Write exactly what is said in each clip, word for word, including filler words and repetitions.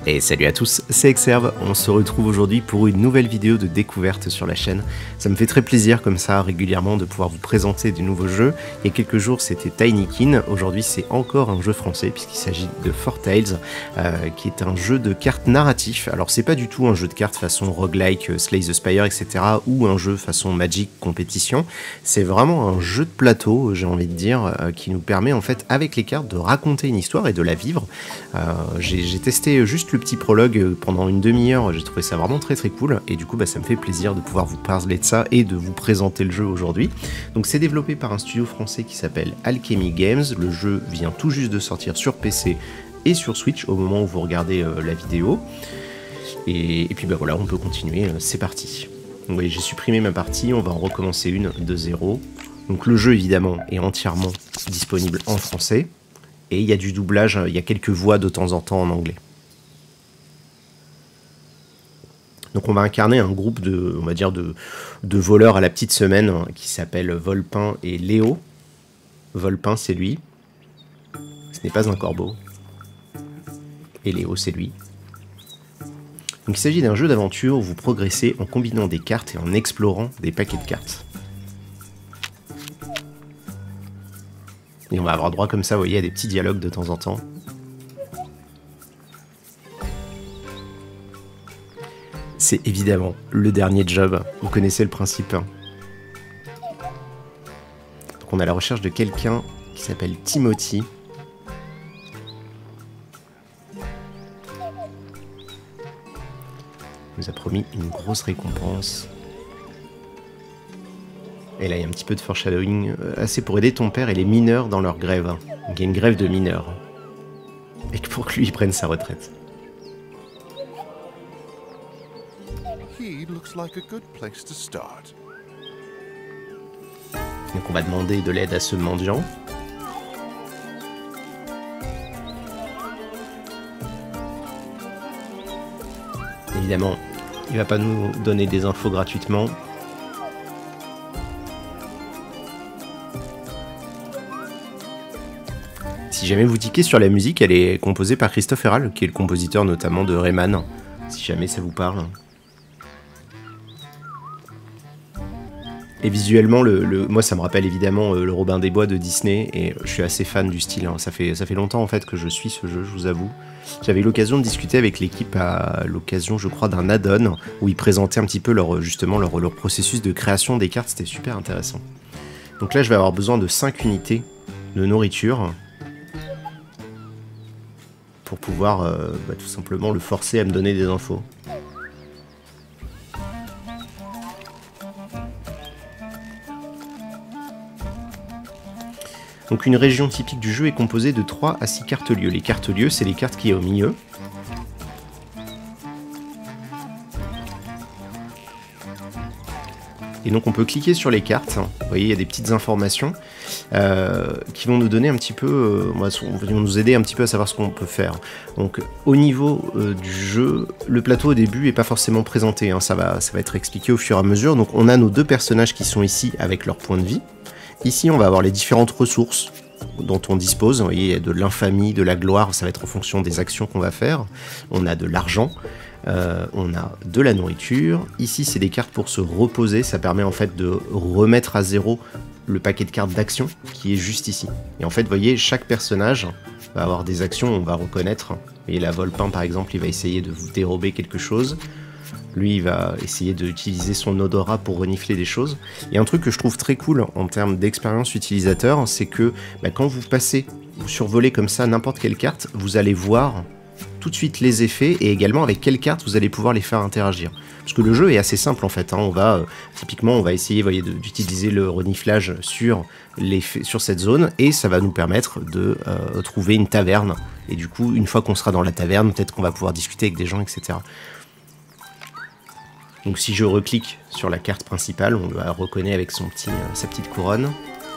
Et salut à tous, c'est Exerve, on se retrouve aujourd'hui pour une nouvelle vidéo de découverte sur la chaîne. Ça me fait très plaisir comme ça régulièrement de pouvoir vous présenter des nouveaux jeux. Il y a quelques jours c'était Tinykin, aujourd'hui c'est encore un jeu français puisqu'il s'agit de Four Tales, euh, qui est un jeu de cartes narratif. Alors c'est pas du tout un jeu de cartes façon roguelike, Slay the Spire, et cetera ou un jeu façon Magic compétition. C'est vraiment un jeu de plateau, j'ai envie de dire, euh, qui nous permet en fait avec les cartes de raconter une histoire et de la vivre. Euh, j'ai testé juste le petit prologue pendant une demi-heure, j'ai trouvé ça vraiment très très cool et du coup bah, ça me fait plaisir de pouvoir vous parler de ça et de vous présenter le jeu aujourd'hui. Donc c'est développé par un studio français qui s'appelle Alchemy Games, le jeu vient tout juste de sortir sur P C et sur Switch au moment où vous regardez euh, la vidéo et, et puis bah voilà, on peut continuer, euh, c'est parti. Donc vous voyez, j'ai supprimé ma partie, on va en recommencer une de zéro. Donc le jeu évidemment est entièrement disponible en français et il y a du doublage, il y a quelques voix de temps en temps en anglais. Donc on va incarner un groupe de, on va dire de, de voleurs à la petite semaine hein, qui s'appellent Volpin et Léo. Volpin c'est lui, ce n'est pas un corbeau. Et Léo c'est lui. Donc il s'agit d'un jeu d'aventure où vous progressez en combinant des cartes et en explorant des paquets de cartes. Et on va avoir droit comme ça, vous voyez, à des petits dialogues de temps en temps. C'est évidemment le dernier job, vous connaissez le principe. Donc on est à la recherche de quelqu'un qui s'appelle Timothy. Il nous a promis une grosse récompense. Et là il y a un petit peu de foreshadowing, assez pour aider ton père et les mineurs dans leur grève. Donc il y a une grève de mineurs. Et pour que lui il prenne sa retraite. Like a good place to start. Donc on va demander de l'aide à ce mendiant. Évidemment, il va pas nous donner des infos gratuitement. Si jamais vous tiquez sur la musique, elle est composée par Christophe Herral, qui est le compositeur notamment de Rayman, si jamais ça vous parle. Et visuellement, le, le, moi ça me rappelle évidemment euh, le Robin des Bois de Disney, et je suis assez fan du style, hein. ça, fait, ça fait longtemps en fait que je suis ce jeu, je vous avoue. J'avais eu l'occasion de discuter avec l'équipe à l'occasion, je crois, d'un add-on, où ils présentaient un petit peu leur, justement leur, leur processus de création des cartes, c'était super intéressant. Donc là je vais avoir besoin de cinq unités de nourriture, pour pouvoir euh, bah, tout simplement le forcer à me donner des infos. Donc une région typique du jeu est composée de trois à six cartes lieux. Les cartes lieux, c'est les cartes qui est au milieu. Et donc on peut cliquer sur les cartes. Vous voyez, il y a des petites informations euh, qui vont nous donner un petit peu, euh, vont nous aider un petit peu à savoir ce qu'on peut faire. Donc au niveau euh, du jeu, le plateau au début est pas forcément présenté. Hein, ça va, ça va être expliqué au fur et à mesure. Donc on a nos deux personnages qui sont ici avec leur point de vie. Ici, on va avoir les différentes ressources dont on dispose. Vous voyez, il y a de l'infamie, de la gloire, ça va être en fonction des actions qu'on va faire. On a de l'argent, euh, on a de la nourriture. Ici, c'est des cartes pour se reposer. Ça permet en fait de remettre à zéro le paquet de cartes d'action qui est juste ici. Et en fait, vous voyez, chaque personnage va avoir des actions, on va reconnaître. Vous voyez, la Volpin, par exemple, il va essayer de vous dérober quelque chose. Lui, il va essayer d'utiliser son odorat pour renifler des choses. Et un truc que je trouve très cool en termes d'expérience utilisateur, c'est que bah, quand vous passez, vous survolez comme ça n'importe quelle carte, vous allez voir tout de suite les effets et également avec quelle carte vous allez pouvoir les faire interagir. Parce que le jeu est assez simple en fait. Hein. On va euh, typiquement, on va essayer, voyez, d'utiliser le reniflage sur, les, sur cette zone et ça va nous permettre de euh, trouver une taverne. Et du coup, une fois qu'on sera dans la taverne, peut-être qu'on va pouvoir discuter avec des gens, et cetera. Donc si je reclique sur la carte principale, on la reconnaît avec son petit, euh, sa petite couronne.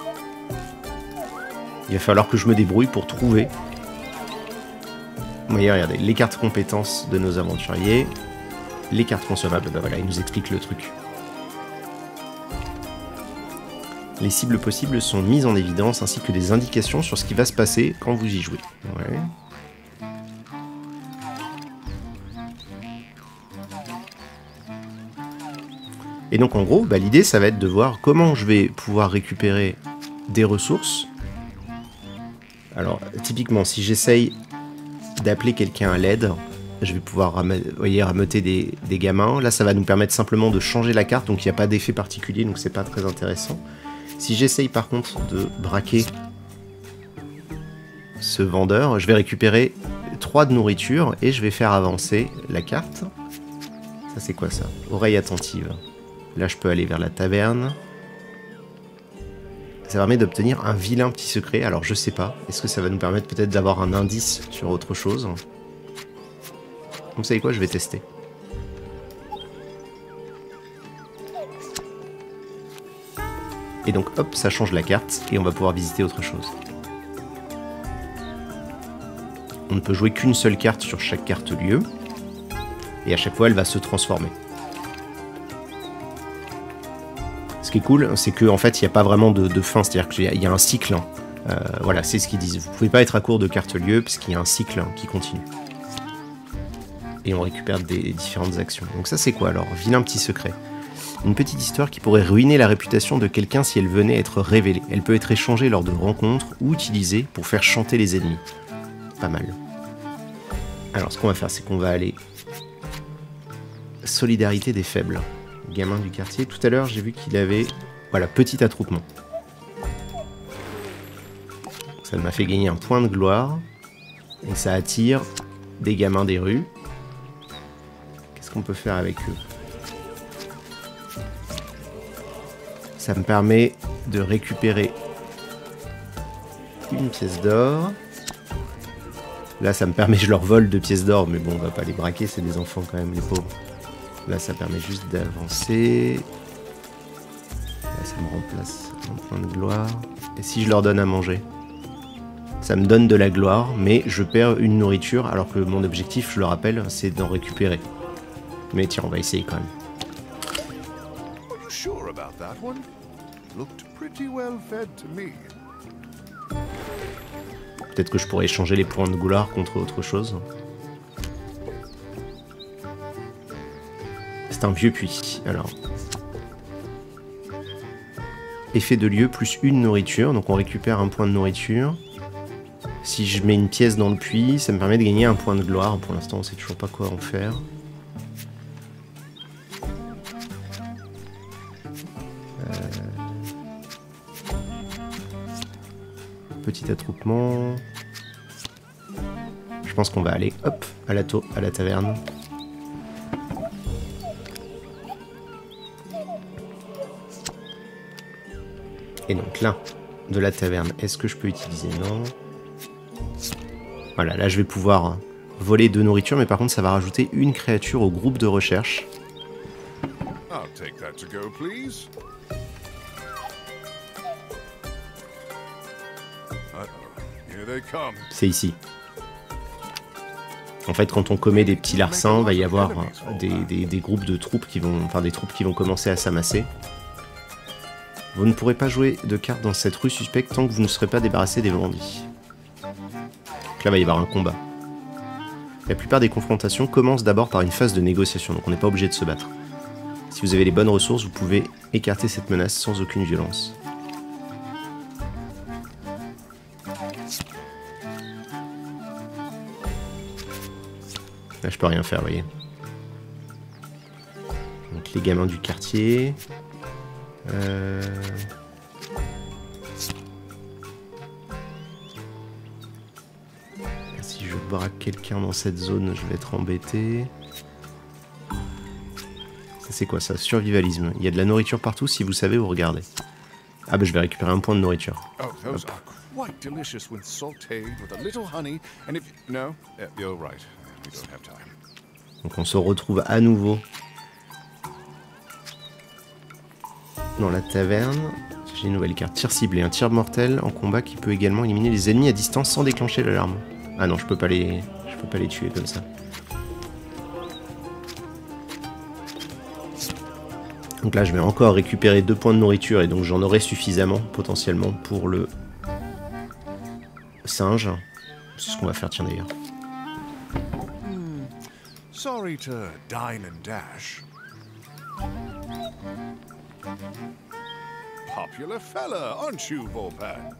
Il va falloir que je me débrouille pour trouver. Vous voyez, regardez, les cartes compétences de nos aventuriers, les cartes consommables, ben voilà, il nous explique le truc. Les cibles possibles sont mises en évidence ainsi que des indications sur ce qui va se passer quand vous y jouez. Ouais. Et donc en gros, bah, l'idée ça va être de voir comment je vais pouvoir récupérer des ressources. Alors typiquement si j'essaye d'appeler quelqu'un à l'aide, je vais pouvoir ram voyez, rameuter des, des gamins. Là ça va nous permettre simplement de changer la carte, donc il n'y a pas d'effet particulier, donc c'est pas très intéressant. Si j'essaye par contre de braquer ce vendeur, je vais récupérer trois de nourriture et je vais faire avancer la carte. Ça c'est quoi ça? Oreille attentive. Là je peux aller vers la taverne. Ça permet d'obtenir un vilain petit secret. Alors je sais pas, est-ce que ça va nous permettre peut-être d'avoir un indice sur autre chose? Vous savez quoi, je vais tester. Et donc hop, ça change la carte et on va pouvoir visiter autre chose. On ne peut jouer qu'une seule carte sur chaque carte lieu. Et à chaque fois, elle va se transformer. Ce qui est cool, c'est qu'en fait, il n'y a pas vraiment de, de fin. C'est-à-dire qu'il y, y a un cycle. Hein. Euh, voilà, c'est ce qu'ils disent. Vous ne pouvez pas être à court de cartes lieu, puisqu'il y a un cycle hein, qui continue. Et on récupère des différentes actions. Donc ça, c'est quoi alors? Vilain petit secret. Une petite histoire qui pourrait ruiner la réputation de quelqu'un si elle venait à être révélée. Elle peut être échangée lors de rencontres ou utilisée pour faire chanter les ennemis. Pas mal. Alors, ce qu'on va faire, c'est qu'on va aller... Solidarité des faibles. Gamin du quartier. Tout à l'heure, j'ai vu qu'il avait... Voilà, petit attroupement. Ça m'a fait gagner un point de gloire. Et ça attire des gamins des rues. Qu'est-ce qu'on peut faire avec eux? Ça me permet de récupérer une pièce d'or. Là, ça me permet, je leur vole deux pièces d'or, mais bon, on va pas les braquer, c'est des enfants quand même, les pauvres. Là, ça permet juste d'avancer. Là, ça me remplace un point de gloire. Et si je leur donne à manger? Ça me donne de la gloire, mais je perds une nourriture, alors que mon objectif, je le rappelle, c'est d'en récupérer. Mais tiens, on va essayer quand même. Sure about that one. Looked pretty well fed to me. Peut-être que je pourrais échanger les points de gloire contre autre chose. C'est un vieux puits. Alors. Effet de lieu plus une nourriture. Donc on récupère un point de nourriture. Si je mets une pièce dans le puits, ça me permet de gagner un point de gloire. Pour l'instant, on sait toujours pas quoi en faire. Petit attroupement. Je pense qu'on va aller hop à la, à la taverne. Et donc là, de la taverne, est-ce que je peux utiliser? Non. Voilà, là je vais pouvoir voler deux nourritures, mais par contre ça va rajouter une créature au groupe de recherche. I'll take that to go, please. C'est ici. En fait, quand on commet des petits larcins, il va y avoir des, des, des groupes de troupes qui vont, enfin des troupes qui vont commencer à s'amasser. Vous ne pourrez pas jouer de cartes dans cette rue suspecte tant que vous ne serez pas débarrassé des bandits. Donc là, il va y avoir un combat. La plupart des confrontations commencent d'abord par une phase de négociation, donc on n'est pas obligé de se battre. Si vous avez les bonnes ressources, vous pouvez écarter cette menace sans aucune violence. Là, je peux rien faire, vous voyez. Donc, les gamins du quartier. Euh... Si je braque quelqu'un dans cette zone, je vais être embêté. Ça, c'est quoi ça? Survivalisme. Il y a de la nourriture partout si vous savez où regarder. Ah, bah, je vais récupérer un point de nourriture. Oh, those are quite delicious when sautéed with a little honey. And if no, you're right. We don't have time. Donc on se retrouve à nouveau dans la taverne. J'ai une nouvelle carte. Tir ciblé. Un tir mortel en combat qui peut également éliminer les ennemis à distance sans déclencher l'alarme. Ah non, je peux pas les, je peux pas les tuer comme ça. Donc là, je vais encore récupérer deux points de nourriture et donc j'en aurai suffisamment potentiellement pour le singe. C'est ce qu'on va faire, tiens d'ailleurs. Sorry to dine and dash. Popular fella, aren't you, Volpan?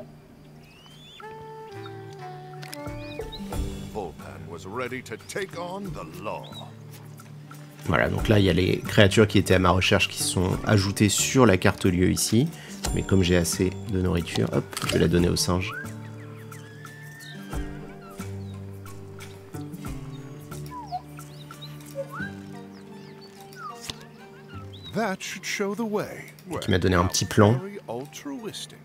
Volpan was ready to take on the law. Voilà, donc là il y a les créatures qui étaient à ma recherche qui sont ajoutées sur la carte lieu ici. Mais comme j'ai assez de nourriture, hop, je vais la donner au singe. That should show the way. Qui m'a donné un petit plan. Very altruistic.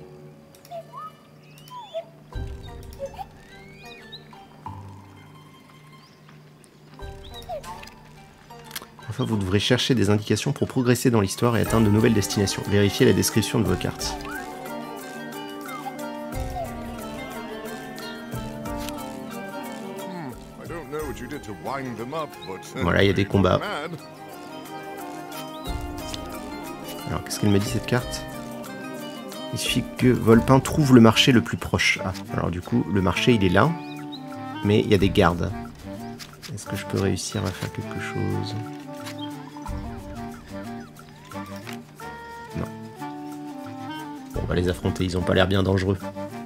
Enfin, vous devrez chercher des indications pour progresser dans l'histoire et atteindre de nouvelles destinations. Vérifiez la description de vos cartes. Voilà, il y a des combats. Alors, qu'est-ce qu'elle me dit cette carte? Il suffit que Volpin trouve le marché le plus proche. Ah, alors du coup, le marché il est là, mais il y a des gardes. Est-ce que je peux réussir à faire quelque chose? Non. Bon, on va les affronter, ils ont pas l'air bien dangereux.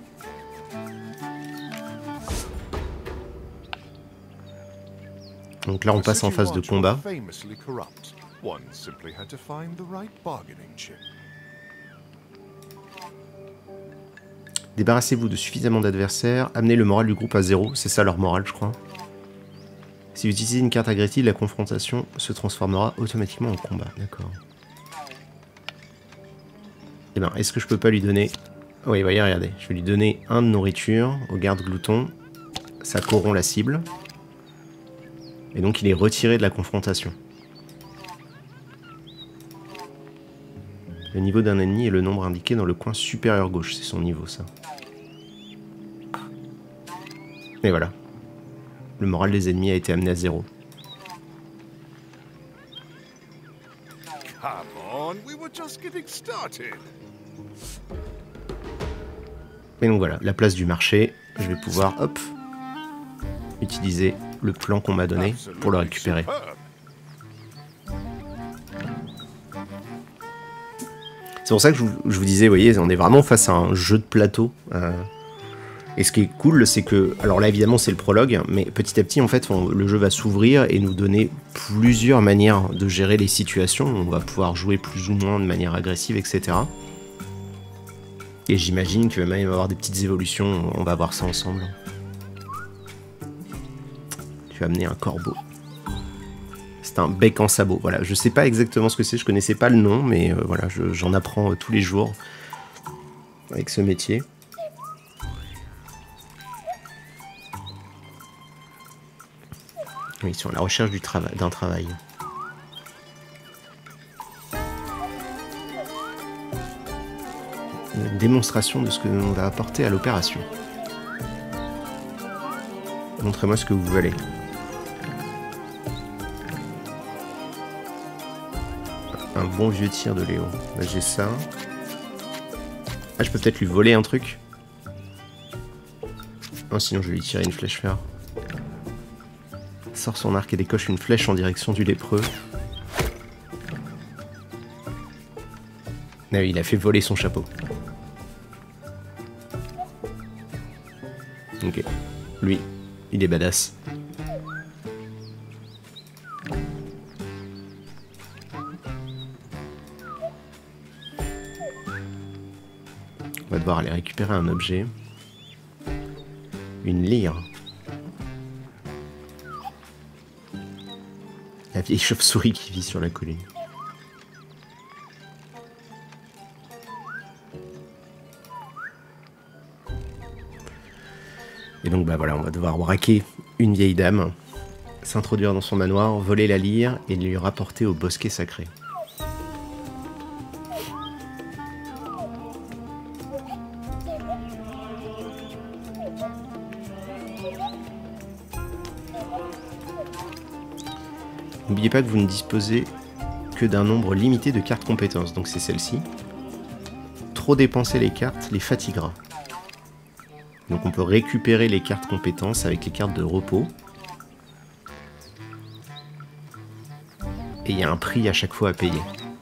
Donc là, on passe en phase de combat. Débarrassez-vous de suffisamment d'adversaires, amenez le moral du groupe à zéro, c'est ça leur morale je crois. Si vous utilisez une carte agressive, la confrontation se transformera automatiquement en combat, d'accord. Eh ben, est-ce que je peux pas lui donner... Oui, voyez, regardez, je vais lui donner un de nourriture au garde glouton, ça corrompt la cible, et donc il est retiré de la confrontation. Le niveau d'un ennemi est le nombre indiqué dans le coin supérieur gauche, c'est son niveau ça. Et voilà. Le moral des ennemis a été amené à zéro. Et donc voilà, la place du marché, je vais pouvoir, hop, utiliser le plan qu'on m'a donné pour le récupérer. C'est pour ça que je vous, je vous disais, vous voyez, on est vraiment face à un jeu de plateau. Euh, et ce qui est cool, c'est que, alors là évidemment c'est le prologue, mais petit à petit en fait on, le jeu va s'ouvrir et nous donner plusieurs manières de gérer les situations. On va pouvoir jouer plus ou moins de manière agressive, et cetera. Et j'imagine qu'il va même y avoir des petites évolutions, on va voir ça ensemble. Tu as amené un corbeau. C'est un bec en sabot, voilà, je sais pas exactement ce que c'est, je connaissais pas le nom, mais euh, voilà, j'en apprends euh, tous les jours avec ce métier. Oui, sur la recherche du travail, d'un travail. Une démonstration de ce que l'on va apporter à l'opération. Montrez-moi ce que vous valez. Un bon vieux tir de Léo. Là, j'ai ça. Ah, je peux peut-être lui voler un truc. Non, sinon je vais lui tirer une flèche fer. Sort son arc et décoche une flèche en direction du lépreux. Ah oui, il a fait voler son chapeau. Ok. Lui, il est badass. On va devoir aller récupérer un objet. Une lyre. La vieille chauve-souris qui vit sur la colline. Et donc bah voilà, on va devoir braquer une vieille dame, s'introduire dans son manoir, voler la lyre et lui rapporter au bosquet sacré. N'oubliez pas que vous ne disposez que d'un nombre limité de cartes compétences, donc c'est celle-ci. Trop dépenser les cartes les fatiguera. Donc on peut récupérer les cartes compétences avec les cartes de repos. Et il y a un prix à chaque fois à payer.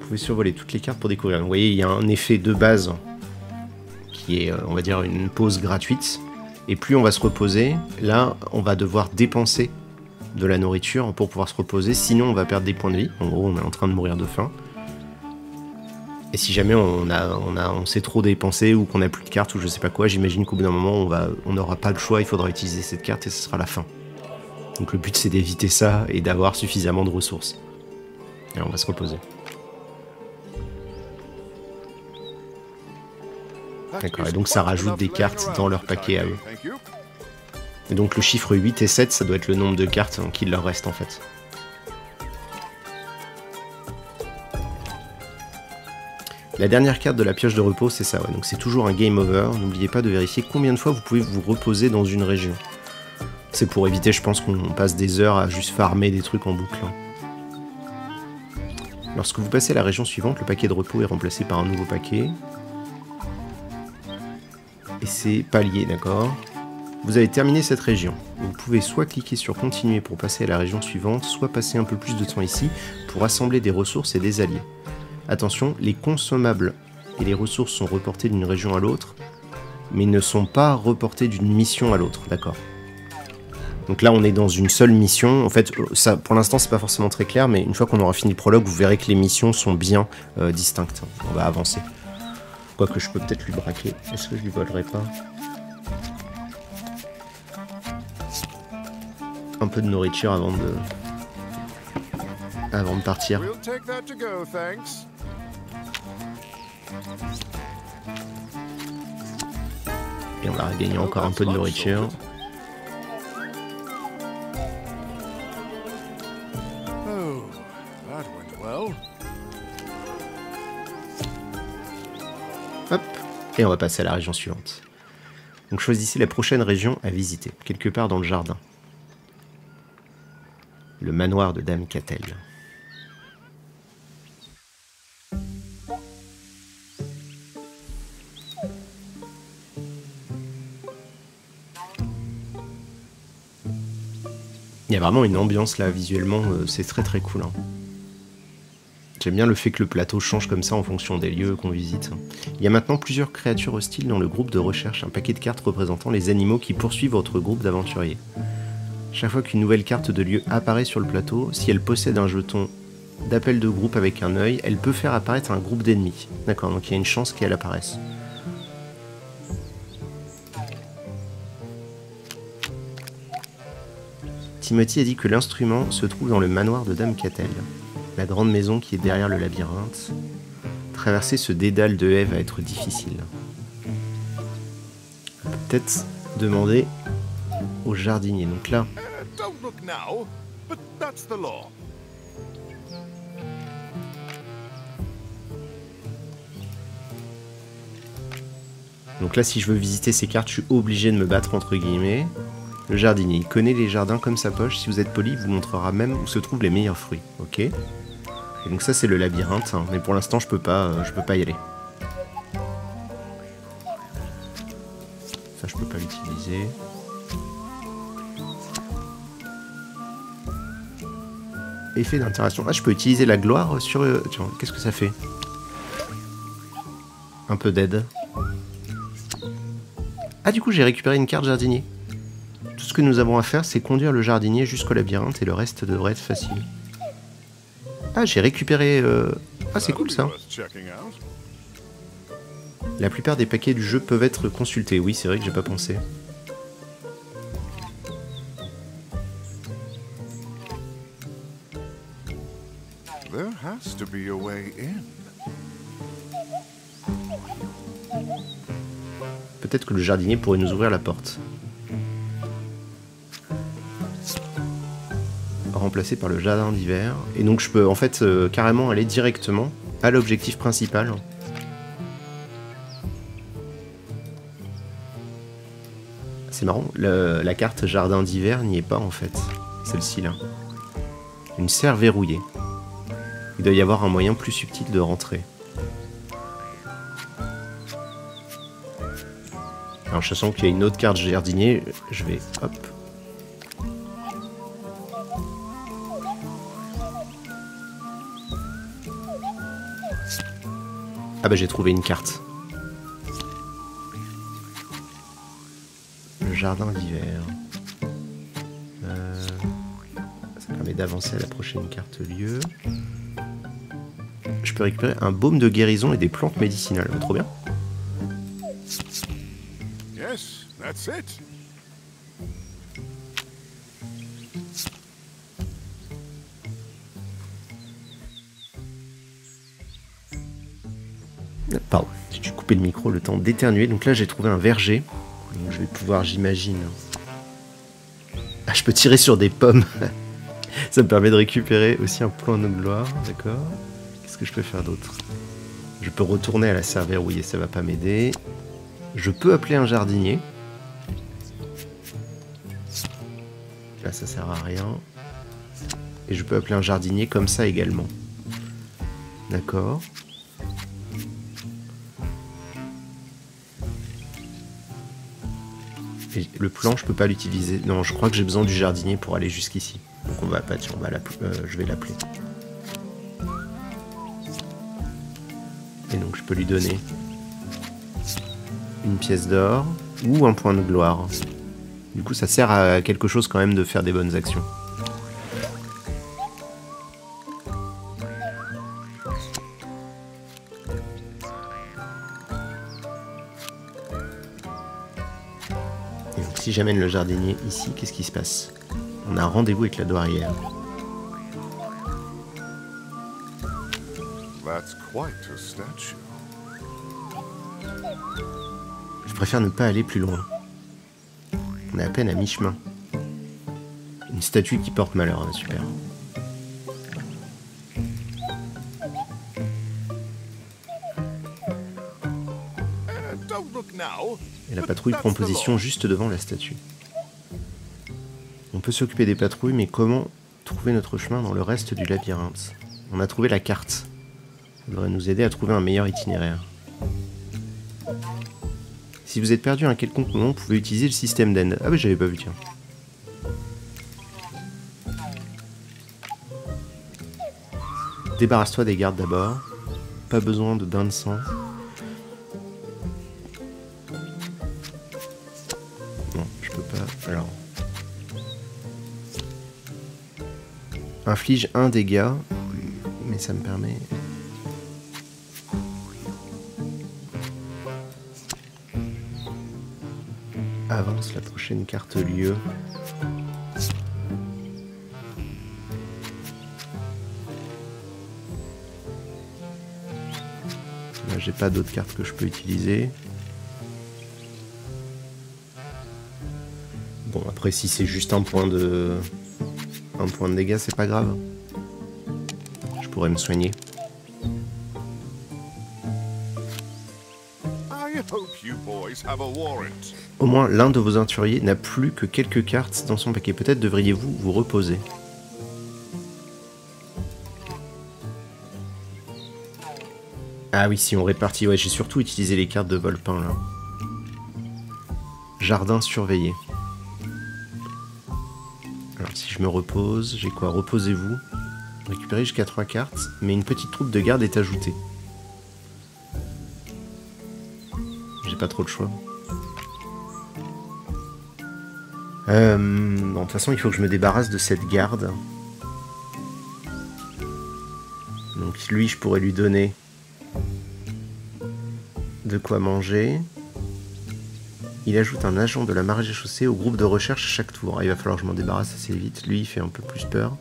pouvez survoler toutes les cartes pour découvrir. Vous voyez, il y a un effet de base qui est, on va dire, une pause gratuite. Et plus on va se reposer, là, on va devoir dépenser de la nourriture pour pouvoir se reposer. Sinon, on va perdre des points de vie. En gros, on est en train de mourir de faim. Et si jamais on a, on a, on s'est trop dépensé ou qu'on n'a plus de cartes ou je sais pas quoi, j'imagine qu'au bout d'un moment, on va, on n'aura pas le choix. Il faudra utiliser cette carte et ce sera la fin. Donc le but, c'est d'éviter ça et d'avoir suffisamment de ressources. Et on va se reposer. D'accord, et donc ça rajoute des cartes dans leur paquet à eux. Et donc le chiffre huit et sept, ça doit être le nombre de cartes hein, qu'il leur reste en fait. La dernière carte de la pioche de repos, c'est ça, ouais. Donc c'est toujours un game over. N'oubliez pas de vérifier combien de fois vous pouvez vous reposer dans une région. C'est pour éviter, je pense, qu'on passe des heures à juste farmer des trucs en boucle. Lorsque vous passez à la région suivante, le paquet de repos est remplacé par un nouveau paquet. Et c'est palier, d'accord. Vous avez terminé cette région. Vous pouvez soit cliquer sur continuer pour passer à la région suivante, soit passer un peu plus de temps ici pour assembler des ressources et des alliés. Attention, les consommables et les ressources sont reportés d'une région à l'autre, mais ne sont pas reportés d'une mission à l'autre, d'accord. Donc là, on est dans une seule mission. En fait, ça, pour l'instant, c'est pas forcément très clair, mais une fois qu'on aura fini le prologue, vous verrez que les missions sont bien euh, distinctes. On va avancer. Quoique je peux peut-être lui braquer. Est-ce que je lui volerai pas un peu de nourriture avant de avant de partir. Et on va regagner encore un peu de nourriture. Hop, et on va passer à la région suivante. Donc choisissez la prochaine région à visiter, quelque part dans le jardin. Le manoir de Dame Catel. Il y a vraiment une ambiance là, visuellement, euh, c'est très très cool. Hein. J'aime bien le fait que le plateau change comme ça en fonction des lieux qu'on visite. Il y a maintenant plusieurs créatures hostiles dans le groupe de recherche, un paquet de cartes représentant les animaux qui poursuivent votre groupe d'aventuriers. Chaque fois qu'une nouvelle carte de lieu apparaît sur le plateau, si elle possède un jeton d'appel de groupe avec un œil, elle peut faire apparaître un groupe d'ennemis. D'accord, donc il y a une chance qu'elle apparaisse. Timothy a dit que l'instrument se trouve dans le manoir de Dame Catel, la grande maison qui est derrière le labyrinthe. Traverser ce dédale de haies va être difficile. On peut peut-être demander au jardinier. Donc là... Donc là, si je veux visiter ces cartes, je suis obligé de me battre entre guillemets. Le jardinier, il connaît les jardins comme sa poche. Si vous êtes poli, il vous montrera même où se trouvent les meilleurs fruits. Ok. Et donc ça, c'est le labyrinthe. Hein. Mais pour l'instant, je peux pas, euh, je peux pas y aller. Ça, je peux pas l'utiliser. Effet d'interaction. Ah, je peux utiliser la gloire sur... Euh, tiens, qu'est-ce que ça fait? Un peu d'aide. Ah, du coup, j'ai récupéré une carte jardinier. Tout ce que nous avons à faire, c'est conduire le jardinier jusqu'au labyrinthe et le reste devrait être facile. Ah, j'ai récupéré... Euh... Ah, c'est cool, ça. La plupart des paquets du jeu peuvent être consultés. Oui, c'est vrai que j'ai pas pensé. There has to be a way in. Peut-être que le jardinier pourrait nous ouvrir la porte. Remplacé par le jardin d'hiver. Et donc je peux en fait euh, carrément aller directement à l'objectif principal. C'est marrant, le, la carte jardin d'hiver n'y est pas en fait. Celle-ci là. Une serre verrouillée. Il doit y avoir un moyen plus subtil de rentrer. Alors, je sens qu'il y a une autre carte jardinier, je vais... Hop. Ah bah j'ai trouvé une carte. Le jardin d'hiver. Euh, ça permet d'avancer à la prochaine carte lieu. Je peux récupérer un baume de guérison et des plantes médicinales. Trop bien. Yes, that's it. Pardon, j'ai dû couper le micro le temps d'éternuer. Donc là j'ai trouvé un verger. Donc je vais pouvoir, j'imagine... Ah, je peux tirer sur des pommes. Ça me permet de récupérer aussi un point de gloire. D'accord. Qu'est-ce que je peux faire d'autre? Je peux retourner à la servère. Oui, ça va pas m'aider. Je peux appeler un jardinier. Là ça sert à rien. Et je peux appeler un jardinier comme ça également. D'accord. Et le plan, je peux pas l'utiliser. Non, je crois que j'ai besoin du jardinier pour aller jusqu'ici. Donc on va pas, tiens, on va l'appeler. Euh, je vais l'appeler. Et donc je peux lui donner une pièce d'or ou un point de gloire. Du coup, ça sert à quelque chose quand même de faire des bonnes actions. Si j'amène le jardinier ici, qu'est-ce qui se passe? On a un rendez-vous avec la douairière. That's quite a statue. Je préfère ne pas aller plus loin. On est à peine à mi-chemin. Une statue qui porte malheur, hein, super. Uh, don't look now. Et la patrouille prend position juste devant la statue. On peut s'occuper des patrouilles, mais comment trouver notre chemin dans le reste du labyrinthe? On a trouvé la carte. Ça devrait nous aider à trouver un meilleur itinéraire. Si vous êtes perdu à un quelconque moment, vous pouvez utiliser le système d'end. Ah bah j'avais pas vu, tiens. Débarrasse-toi des gardes d'abord. Pas besoin de bain de sang. Non, je peux pas. Alors. Inflige un dégât. Mais ça me permet... Avance la prochaine carte lieu. Là, j'ai pas d'autres cartes que je peux utiliser. Bon, après, si c'est juste un point de... Un point de dégâts, c'est pas grave. Je pourrais me soigner. Au moins, l'un de vos aventuriers n'a plus que quelques cartes dans son paquet. Peut-être devriez-vous vous reposer. Ah oui, si on répartit... Ouais, j'ai surtout utilisé les cartes de Volpin, là. Jardin surveillé. Alors, si je me repose, j'ai quoi? Reposez-vous. Récupérez jusqu'à trois cartes, mais une petite troupe de garde est ajoutée. J'ai pas trop de choix. Euh, bon, de toute façon, il faut que je me débarrasse de cette garde. Donc lui, je pourrais lui donner de quoi manger. Il ajoute un agent de la maréchaussée au groupe de recherche à chaque tour. Ah, il va falloir que je m'en débarrasse assez vite. Lui, il fait un peu plus peur.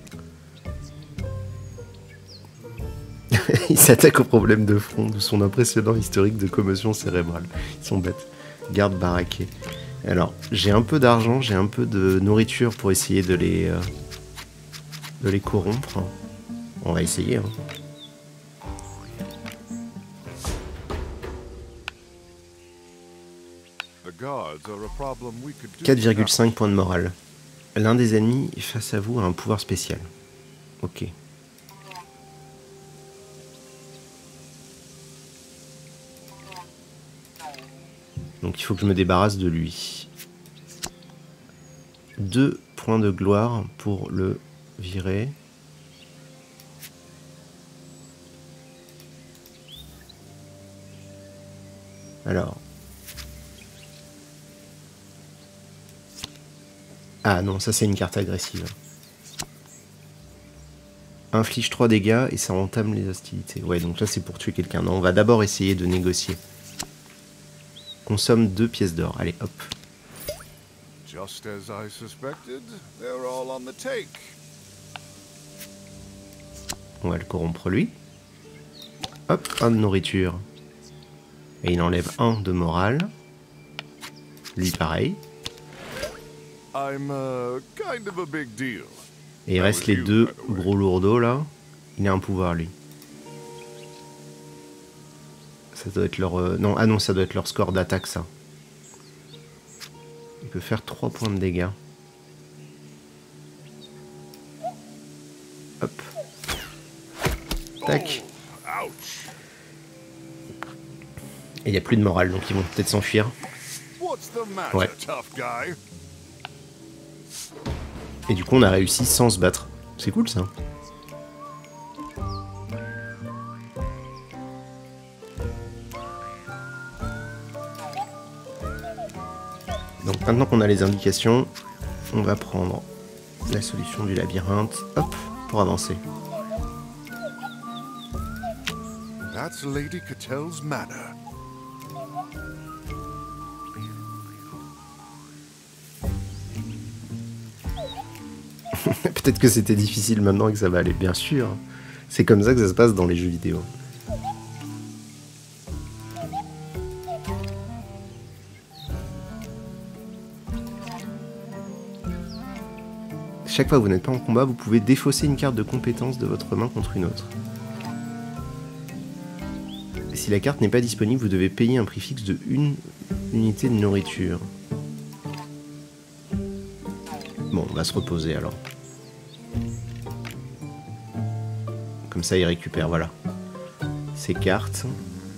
Il s'attaque au problème de front, de son impressionnant historique de commotion cérébrale. Ils sont bêtes. Garde baraqué. Alors, j'ai un peu d'argent, j'ai un peu de nourriture pour essayer de les, euh, de les corrompre. On va essayer. Hein. quatre virgule cinq points de morale. L'un des ennemis face à vous a un pouvoir spécial. Ok. Donc il faut que je me débarrasse de lui. Deux points de gloire pour le virer. Alors. Ah non, ça c'est une carte agressive. Inflige trois dégâts et ça entame les hostilités. Ouais, donc là c'est pour tuer quelqu'un. Non, on va d'abord essayer de négocier. Consomme deux pièces d'or. Allez, hop. Just as I suspected, they're all on the take. On va le corrompre lui. Hop, un de nourriture. Et il enlève un de morale. Lui pareil. I'm uh, kind of a big deal. Et il reste les deux gros lourdeaux là. Il a un pouvoir lui. Ça doit être leur... Euh... Non, ah non, ça doit être leur score d'attaque ça. Il peut faire trois points de dégâts. Hop. Tac. Et il n'y a plus de morale, donc ils vont peut-être s'enfuir. Ouais. Et du coup, on a réussi sans se battre. C'est cool ça. Donc maintenant qu'on a les indications, on va prendre la solution du labyrinthe, hop, pour avancer. That's Lady Catel's manor. Peut-être que c'était difficile maintenant et que ça va aller, bien sûr. C'est comme ça que ça se passe dans les jeux vidéo. Chaque fois que vous n'êtes pas en combat, vous pouvez défausser une carte de compétence de votre main contre une autre. Et si la carte n'est pas disponible, vous devez payer un prix fixe de une unité de nourriture. Bon, on va se reposer alors. Comme ça, il récupère, voilà. Ces cartes.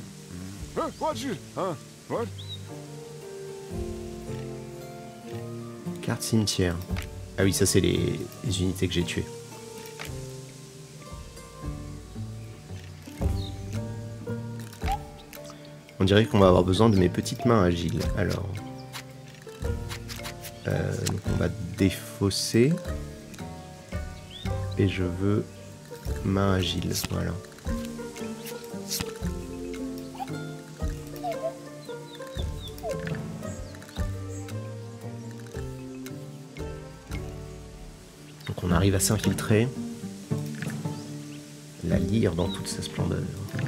Carte cimetière. Ah oui, ça c'est les, les unités que j'ai tuées. On dirait qu'on va avoir besoin de mes petites mains agiles. Alors, euh, donc on va défausser. Et je veux main agile, voilà. Donc on arrive à s'infiltrer. La lyre dans toute sa splendeur.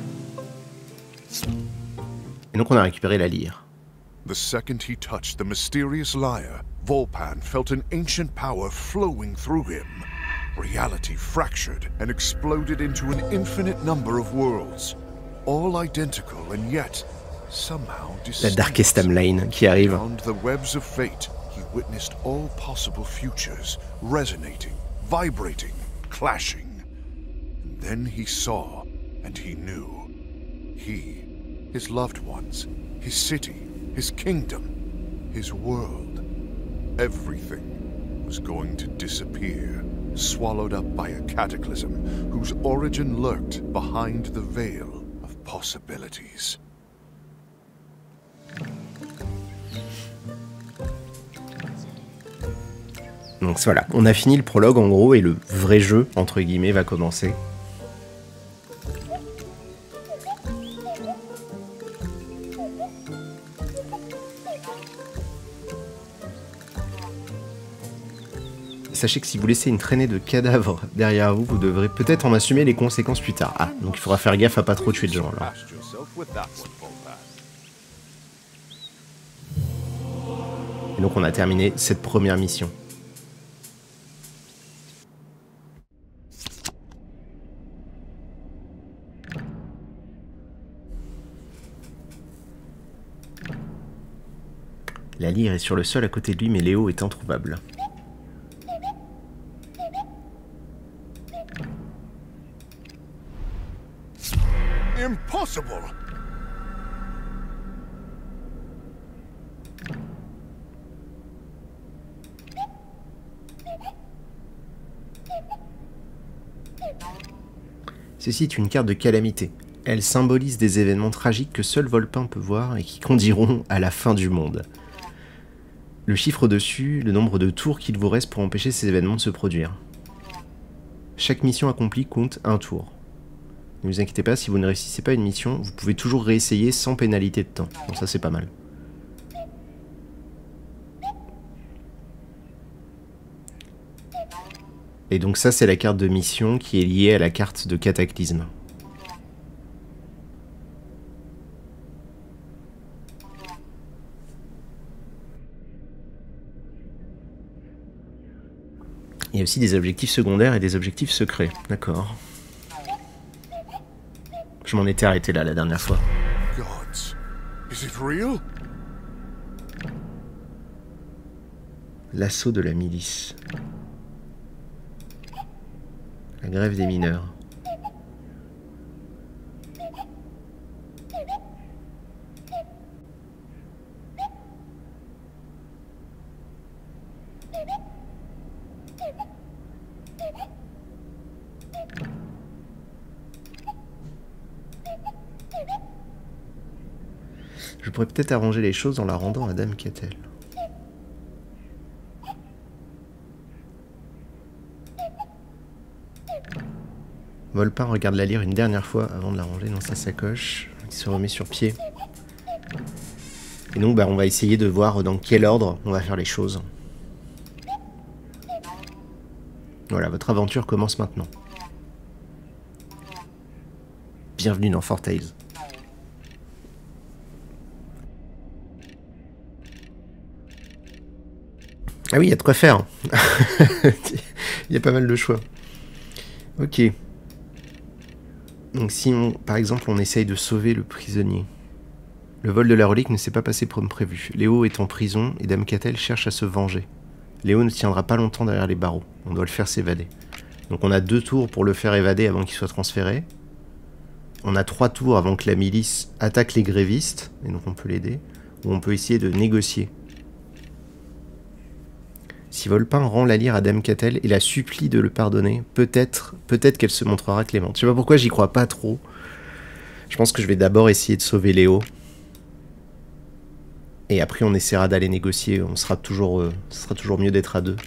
Et donc on a récupéré la lyre. The second he touched the mysterious lyre, Volpan felt an ancient power flowing through him. Reality fractured and exploded into an infinite number of worlds, all identical and yet somehow distinct. La Darkest Timeline qui arrive. Beyond the webs of fate, he witnessed all possible futures, resonating, vibrating, clashing. And then he saw, and he knew. He, his loved ones, his city, his kingdom, his world, everything was going to disappear, swallowed up by a cataclysm whose origin lurked behind the veil of possibilities. Donc voilà, on a fini le prologue en gros et le vrai jeu, entre guillemets, va commencer. Sachez que si vous laissez une traînée de cadavres derrière vous, vous devrez peut-être en assumer les conséquences plus tard. Ah, donc il faudra faire gaffe à pas trop tuer de gens là. Et donc on a terminé cette première mission. La lyre est sur le sol à côté de lui, mais Léo est introuvable. Impossible! Ceci est une carte de calamité. Elle symbolise des événements tragiques que seul Volpin peut voir et qui conduiront à la fin du monde. Le chiffre au-dessus, le nombre de tours qu'il vous reste pour empêcher ces événements de se produire. Chaque mission accomplie compte un tour. Ne vous inquiétez pas, si vous ne réussissez pas une mission, vous pouvez toujours réessayer sans pénalité de temps. Bon, ça c'est pas mal. Et donc ça c'est la carte de mission qui est liée à la carte de cataclysme. Il y a aussi des objectifs secondaires et des objectifs secrets. D'accord. Je m'en étais arrêté là la dernière fois. Gods, is it real? L'assaut de la milice. La grève des mineurs. Je pourrais peut-être arranger les choses en la rendant à Dame Kettel. Volpin regarde la lyre une dernière fois avant de la ranger dans sa sacoche. Il se remet sur pied. Et donc bah, on va essayer de voir dans quel ordre on va faire les choses. Voilà, votre aventure commence maintenant. Bienvenue dans Four Tales. Ah oui, il y a de quoi faire. Il y a pas mal de choix. Ok. Donc si, on, par exemple, on essaye de sauver le prisonnier. Le vol de la relique ne s'est pas passé comme prévu. Léo est en prison et Dame Kettel cherche à se venger. Léo ne tiendra pas longtemps derrière les barreaux. On doit le faire s'évader. Donc on a deux tours pour le faire évader avant qu'il soit transféré. On a trois tours avant que la milice attaque les grévistes. Et donc on peut l'aider. Ou on peut essayer de négocier. Si Volpin rend la lyre à Dame Kettel et la supplie de le pardonner, peut-être peut-être qu'elle se montrera clémente. Je sais pas pourquoi j'y crois pas trop. Je pense que je vais d'abord essayer de sauver Léo. Et après on essaiera d'aller négocier. On sera toujours, euh, ce sera toujours mieux d'être à deux.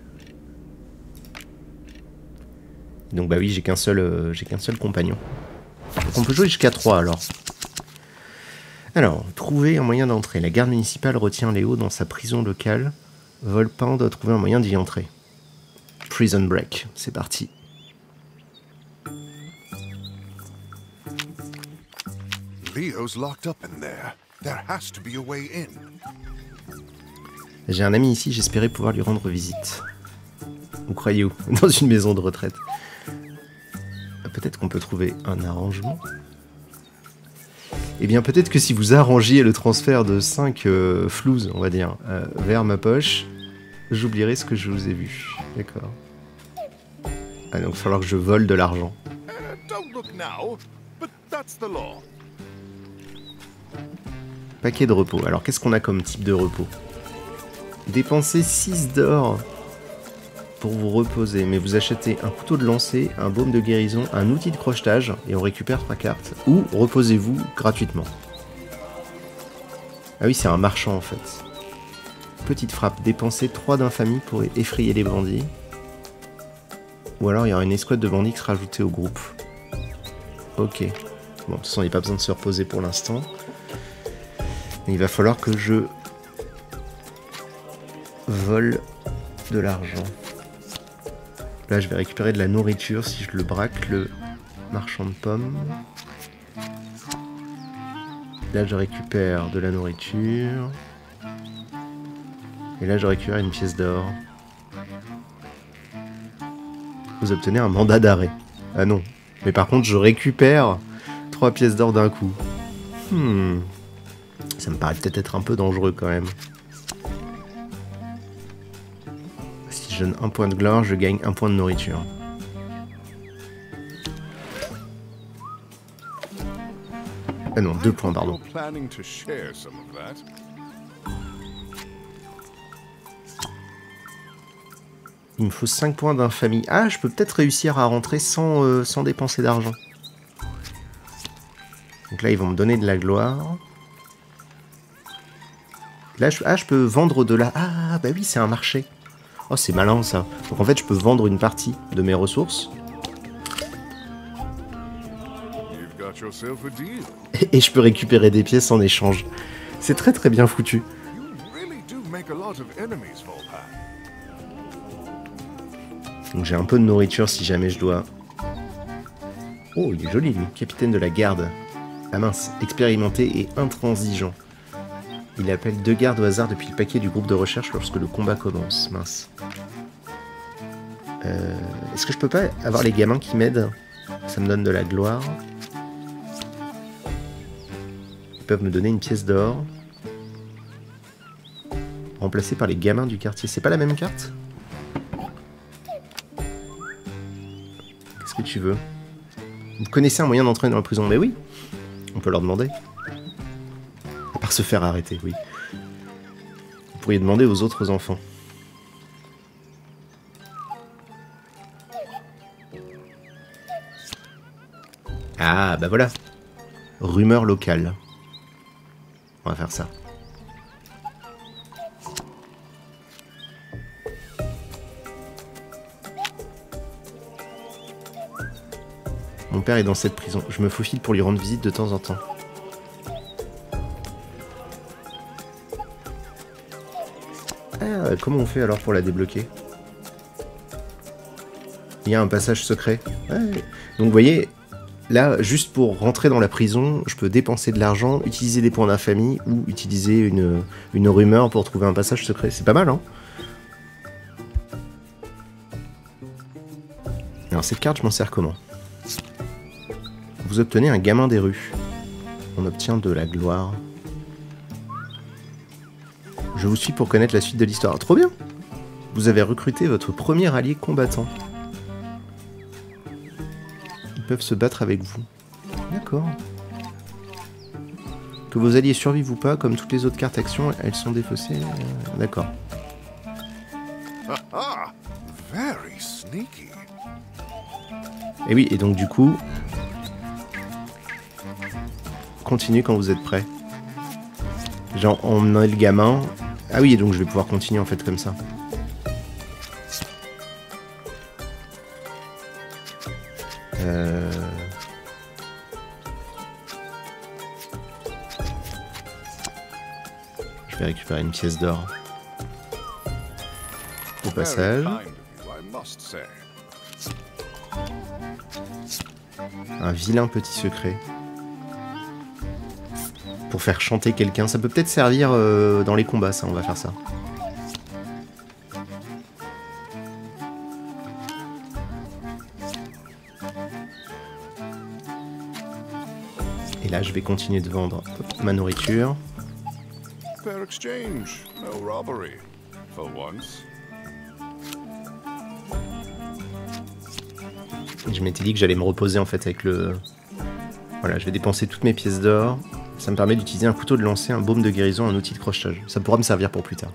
Donc bah oui, j'ai qu'un seul, euh, j'ai qu'un seul compagnon. Donc on peut jouer jusqu'à trois alors. Alors, trouver un moyen d'entrer. La garde municipale retient Léo dans sa prison locale. Volpin doit trouver un moyen d'y entrer. Prison Break, c'est parti. Leo's locked up in there. There has to be a way in. J'ai un ami ici, j'espérais pouvoir lui rendre visite. Où croyez-vous? Dans une maison de retraite. Peut-être qu'on peut trouver un arrangement. Eh bien, peut-être que si vous arrangiez le transfert de cinq euh, flouses, on va dire, euh, vers ma poche, j'oublierai ce que je vous ai vu. D'accord. Ah, donc il va falloir que je vole de l'argent. Paquet de repos. Alors, qu'est-ce qu'on a comme type de repos? Dépensez six d'or pour vous reposer, mais vous achetez un couteau de lancer, un baume de guérison, un outil de crochetage, et on récupère trois cartes. Ou reposez-vous gratuitement. Ah oui, c'est un marchand en fait. Petite frappe, dépensez trois d'infamie pour effrayer les bandits. Ou alors il y aura une escouade de bandits qui sera ajoutée au groupe. Ok. Bon, de toute façon, il n'y a pas besoin de se reposer pour l'instant. Il va falloir que je vole de l'argent. Là, je vais récupérer de la nourriture si je le braque, le marchand de pommes. Là, je récupère de la nourriture. Et là, je récupère une pièce d'or. Vous obtenez un mandat d'arrêt. Ah non. Mais par contre, je récupère trois pièces d'or d'un coup. Hmm. Ça me paraît peut-être être un peu dangereux quand même. Si je donne un point de gloire, je gagne un point de nourriture. Ah non, deux points, pardon. Il me faut cinq points d'infamie. Ah, je peux peut-être réussir à rentrer sans, euh, sans dépenser d'argent. Donc là, ils vont me donner de la gloire. Là, je, ah, je peux vendre de la... Ah, bah oui, c'est un marché. Oh, c'est malin, ça. Donc en fait, je peux vendre une partie de mes ressources. Et, et je peux récupérer des pièces en échange. C'est très très bien foutu. Donc j'ai un peu de nourriture si jamais je dois... Oh, il est joli, lui. Capitaine de la garde. Ah mince, expérimenté et intransigeant. Il appelle deux gardes au hasard depuis le paquet du groupe de recherche lorsque le combat commence. Mince. Euh, Est-ce que je peux pas avoir les gamins qui m'aident? Ça me donne de la gloire. Ils peuvent me donner une pièce d'or. Remplacée par les gamins du quartier. C'est pas la même carte? Qu'est-ce que tu veux? Vous connaissez un moyen d'entrer dans la prison? Mais oui, on peut leur demander. À part se faire arrêter, oui. Vous pourriez demander aux autres enfants. Ah, bah voilà. Rumeur locale. On va faire ça. Mon père est dans cette prison. Je me faufile pour lui rendre visite de temps en temps. Ah, comment on fait alors pour la débloquer? Il y a un passage secret. Ouais. Donc vous voyez, là, juste pour rentrer dans la prison, je peux dépenser de l'argent, utiliser des points d'infamie ou utiliser une, une rumeur pour trouver un passage secret. C'est pas mal, hein? Alors cette carte, je m'en sers comment? Vous obtenez un gamin des rues. On obtient de la gloire. Je vous suis pour connaître la suite de l'histoire. Trop bien! Vous avez recruté votre premier allié combattant. Ils peuvent se battre avec vous. D'accord. Que vos alliés survivent ou pas, comme toutes les autres cartes actions, elles sont défaussées. Euh, D'accord. Et oui, et donc du coup... Continuez quand vous êtes prêts. Genre, on a le gamin. Ah oui, donc je vais pouvoir continuer en fait comme ça. Euh... Je vais récupérer une pièce d'or. Au passage. Un vilain petit secret. Pour faire chanter quelqu'un. Ça peut peut-être servir euh, dans les combats, ça. On va faire ça. Et là, je vais continuer de vendre ma nourriture. Fair exchange, no robbery, for once. Et je m'étais dit que j'allais me reposer en fait avec le... Voilà, je vais dépenser toutes mes pièces d'or. Ça me permet d'utiliser un couteau de lancer, un baume de guérison, un outil de crochetage. Ça pourra me servir pour plus tard.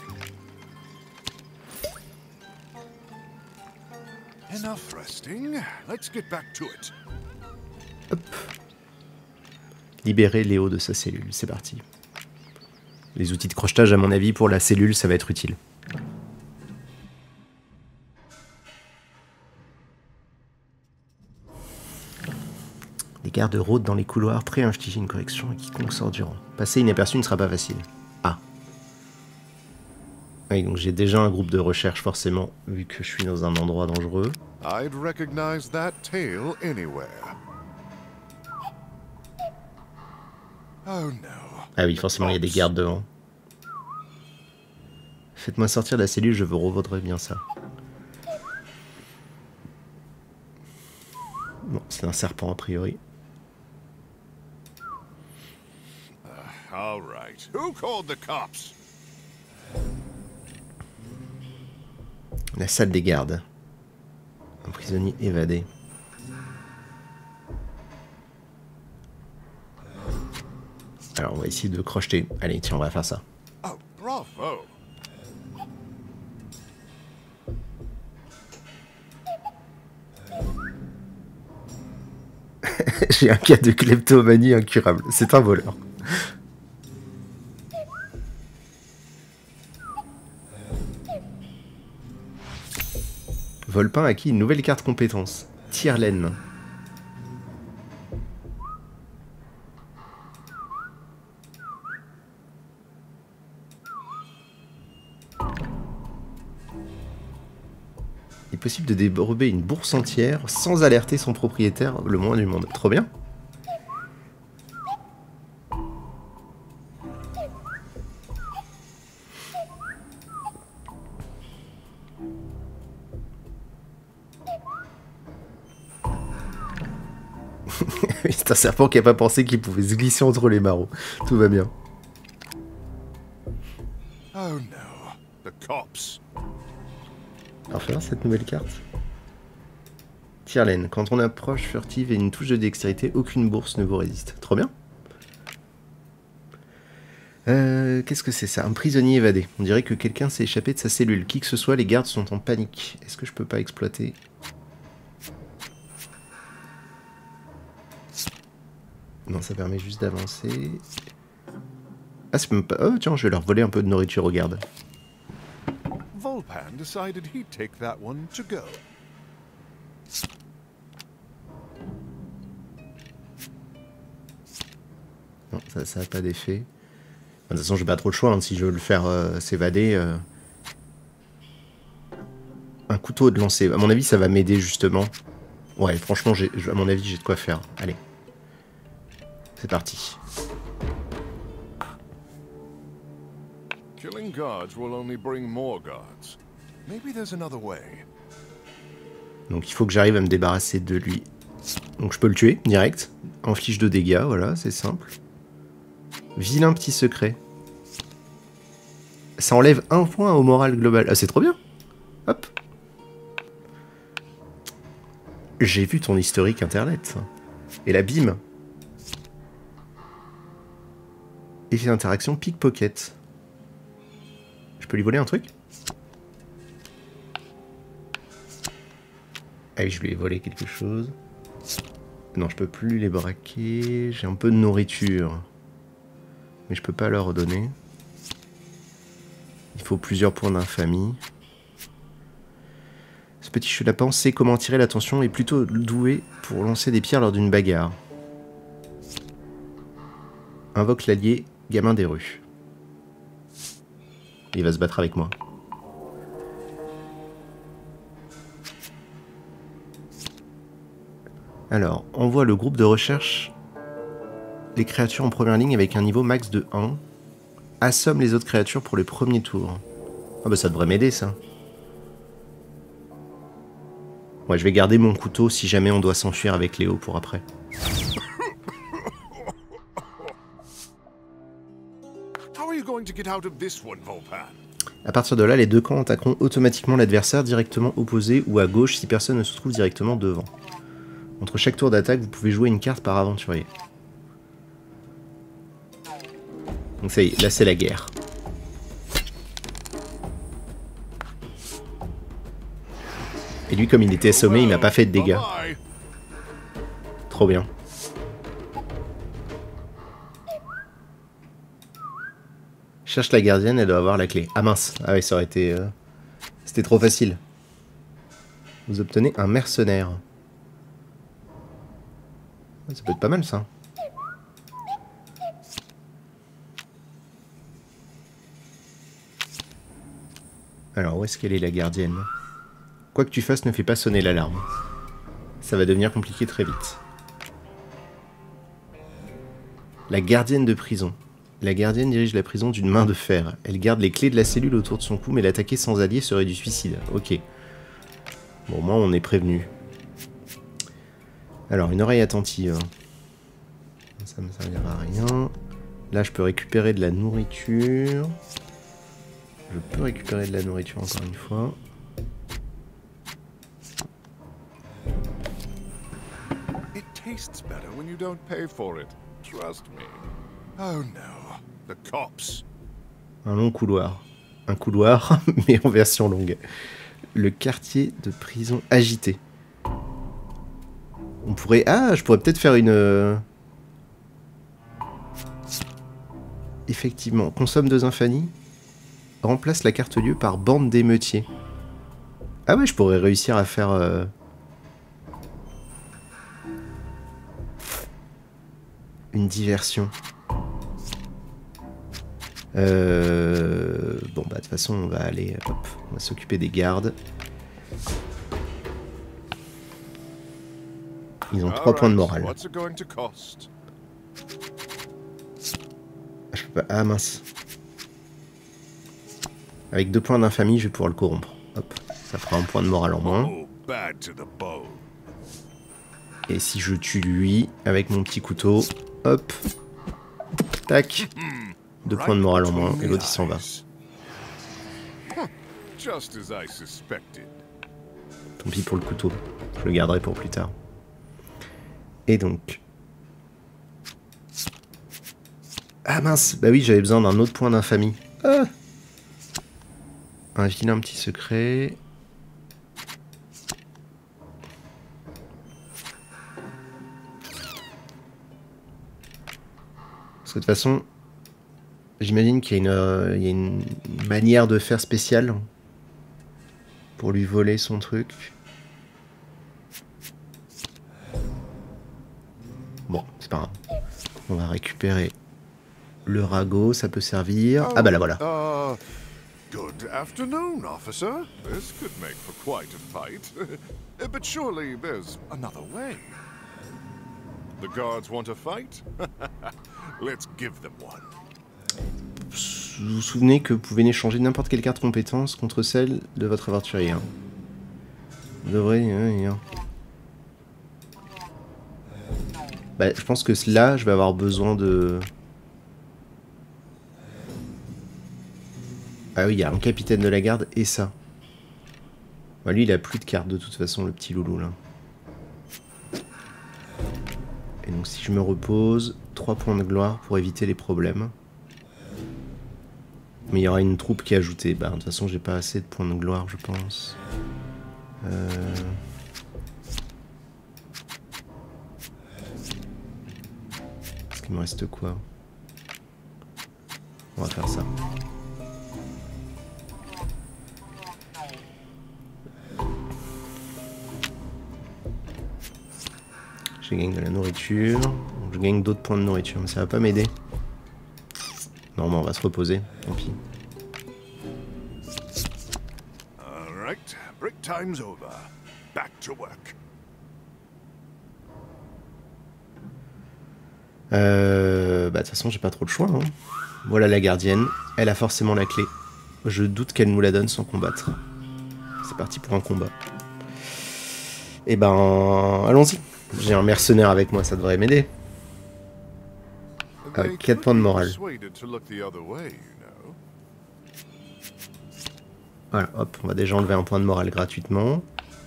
Enough resting. Let's get back to it. Hop. Libérer Léo de sa cellule, c'est parti. Les outils de crochetage, à mon avis, pour la cellule, ça va être utile. Les gardes rôdent dans les couloirs, prêts à infliger une correction à quiconque sort du rang. Passer inaperçu ne sera pas facile. Ah. Oui, donc j'ai déjà un groupe de recherche, forcément, vu que je suis dans un endroit dangereux. I'd recognize that tail anywhere. Oh no. Ah oui, forcément, il y a des gardes devant. Faites-moi sortir de la cellule, je veux revaudre bien ça. Bon, c'est un serpent a priori. Uh, all right. Who called the cops? La salle des gardes. Un prisonnier évadé. Alors on va essayer de crocheter. Allez, tiens, on va faire ça. Oh, bravo. J'ai un cas de kleptomanie incurable. C'est un voleur. Volpin a acquis une nouvelle carte compétence. Tire-laine. Il est possible de dérober une bourse entière sans alerter son propriétaire le moins du monde. Trop bien. C'est un serpent qui n'a pas pensé qu'il pouvait se glisser entre les marrons. Tout va bien. Oh no, the cops. Alors faire cette nouvelle carte. Tire-laine. Quand on approche furtive et une touche de dextérité, aucune bourse ne vous résiste. Trop bien. Euh, Qu'est-ce que c'est ça? Un prisonnier évadé. On dirait que quelqu'un s'est échappé de sa cellule. Qui que ce soit, les gardes sont en panique. Est-ce que je peux pas exploiter? Non, ça permet juste d'avancer. Ah, c'est même pas... Oh, tiens, je vais leur voler un peu de nourriture aux gardes. Volpan decided he'd take that one to go. Non, ça ça n'a pas d'effet. De toute façon, j'ai pas trop le choix, hein, si je veux le faire euh, s'évader. Euh... Un couteau de lancer. À mon avis, ça va m'aider, justement. Ouais, franchement, j'ai, à mon avis, j'ai de quoi faire. Allez. C'est parti. Killing guards will only bring more guards. Maybe there's another way. Donc il faut que j'arrive à me débarrasser de lui. Donc je peux le tuer, direct. En fiche de dégâts, voilà, c'est simple. Vilain petit secret. Ça enlève un point au moral global. Ah, c'est trop bien. Hop. J'ai vu ton historique internet. Et la bim. Effet d'interaction pickpocket. Je peux lui voler un truc? Allez, je lui ai volé quelque chose. Non, je peux plus les braquer. J'ai un peu de nourriture. Mais je peux pas leur redonner. Il faut plusieurs points d'infamie. Ce petit chenapan sait comment attirer l'attention et est plutôt doué pour lancer des pierres lors d'une bagarre. Invoque l'allié, gamin des rues. Il va se battre avec moi. Alors, envoie le groupe de recherche les créatures en première ligne avec un niveau max de un. Assomme les autres créatures pour le premier tour. Ah bah ça devrait m'aider ça. Ouais, je vais garder mon couteau si jamais on doit s'enfuir avec Léo pour après. À partir de là, les deux camps attaqueront automatiquement l'adversaire directement opposé ou à gauche si personne ne se trouve directement devant. Entre chaque tour d'attaque, vous pouvez jouer une carte par aventurier. Donc ça y est, là c'est la guerre. Et lui, comme il était assommé, il m'a pas fait de dégâts. Trop bien. Cherche la gardienne, elle doit avoir la clé. Ah mince, ah oui, ça aurait été... Euh... C'était trop facile. Vous obtenez un mercenaire. Ça peut être pas mal ça. Alors, où est-ce qu'elle est la gardienne? Quoi que tu fasses, ne fais pas sonner l'alarme. Ça va devenir compliqué très vite. La gardienne de prison. La gardienne dirige la prison d'une main de fer. Elle garde les clés de la cellule autour de son cou, mais l'attaquer sans allié serait du suicide. Ok. Bon, moi, on est prévenu. Alors, une oreille attentive. Ça me servira à rien. Là, je peux récupérer de la nourriture. Je peux récupérer de la nourriture encore une fois. It tastes better when you don't pay for it. Trust me. Oh no, the cops. Un long couloir. Un couloir, mais en version longue. Le quartier de prison agité. On pourrait... Ah, je pourrais peut-être faire une... Euh... Effectivement, consomme deux infanies. Remplace la carte lieu par bande d'émeutiers. Ah ouais, je pourrais réussir à faire... Euh... Une diversion. Euh... Bon, bah de toute façon, on va aller... Hop, on va s'occuper des gardes. Ils ont trois points de morale. Je peux pas... Ah mince. Avec deux points d'infamie, je vais pouvoir le corrompre. Hop, ça fera un point de morale en moins. Et si je tue lui, avec mon petit couteau, hop, tac, deux points de morale en moins, et l'autre il s'en va. Tant pis pour le couteau, je le garderai pour plus tard. Et donc... Ah mince, bah oui, j'avais besoin d'un autre point d'infamie. Ah, un vilain petit secret. Parce que de toute façon, j'imagine qu'il y a une, euh, il y a une manière de faire spéciale pour lui voler son truc. Bon, c'est pas grave. On va récupérer le ragot, ça peut servir. Ah bah là voilà. Uh, good afternoon, officer. This could make for quite a fight. But surely there's another way. The guards want a fight? Let's give them one. Vous vous souvenez que vous pouvez échanger n'importe quelle carte compétence contre celle de votre aventurier. Hein. Vous devrez... Hein, hein. Bah, je pense que là, je vais avoir besoin de... Ah oui, il y a un capitaine de la garde et ça. Bah, lui, il a plus de cartes de toute façon, le petit loulou là. Et donc si je me repose, trois points de gloire pour éviter les problèmes. Mais il y aura une troupe qui est ajoutée. Bah, de toute façon, j'ai pas assez de points de gloire, je pense. Euh... Est-ce qu'il me reste quoi? On va faire ça. Je gagne de la nourriture. Donc je gagne d'autres points de nourriture, mais ça va pas m'aider. Normalement, on va se reposer. Tant pis. Alright, break time's over. Back to work. Euh, bah de toute façon, j'ai pas trop de choix. Hein. Voilà la gardienne. Elle a forcément la clé. Je doute qu'elle nous la donne sans combattre. C'est parti pour un combat. Et ben, allons-y. J'ai un mercenaire avec moi, ça devrait m'aider. Avec quatre points de morale. Voilà, hop, on va déjà enlever un point de morale gratuitement.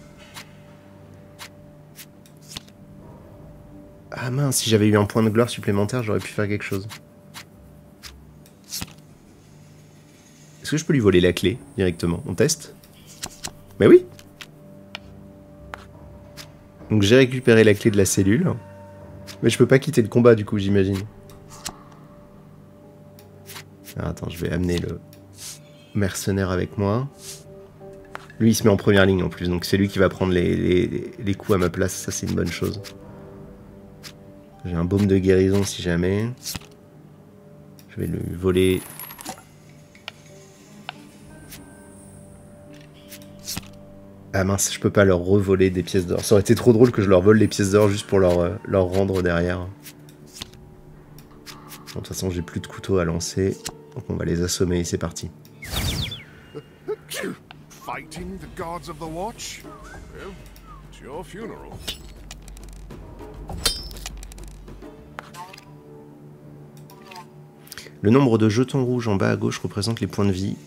Ah mince, si j'avais eu un point de gloire supplémentaire, j'aurais pu faire quelque chose. Est-ce que je peux lui voler la clé directement? On teste? Mais oui! Donc j'ai récupéré la clé de la cellule. Mais je peux pas quitter le combat du coup, j'imagine. Attends, je vais amener le mercenaire avec moi. Lui, il se met en première ligne en plus, donc c'est lui qui va prendre les, les, les coups à ma place. Ça, c'est une bonne chose. J'ai un baume de guérison si jamais. Je vais lui voler... Ah mince, je peux pas leur revoler des pièces d'or. Ça aurait été trop drôle que je leur vole les pièces d'or juste pour leur, euh, leur rendre derrière. Bon, de toute façon, j'ai plus de couteaux à lancer. Donc on va les assommer et c'est parti. Fighting the guards of the watch? Well, it's your funeral. Le nombre de jetons rouges en bas à gauche représente les points de vie.